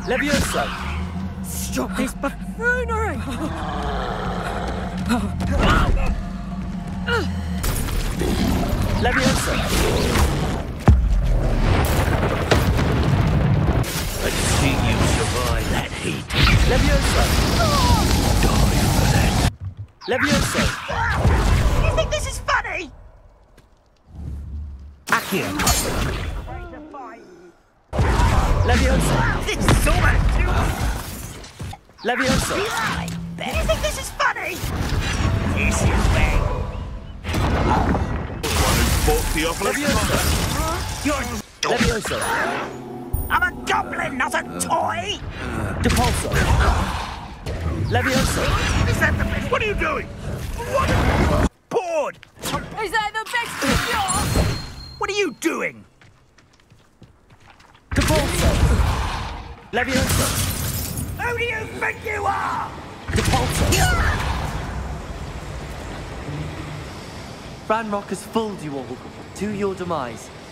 LEVIOSO! Stop this buffoonery! LEVIOSO! Let's see you survive that heat. LEVIOSO! Die for that. LEVIOSO! You think this is funny? Accio! LEVIOSO! This is almost too... LEVIOSO! You think this is funny? This is where... LEVIOSO! You're... LEVIOSO! I'm a goblin, not a toy! Depulso! LEVIOSO! Is that the best? What are you doing? What are you... Bored! Is that the best of yours? What are you doing? Depulso! LEVIOSO! Who do you think you are? Depulso! Ranrock has fooled you all to your demise.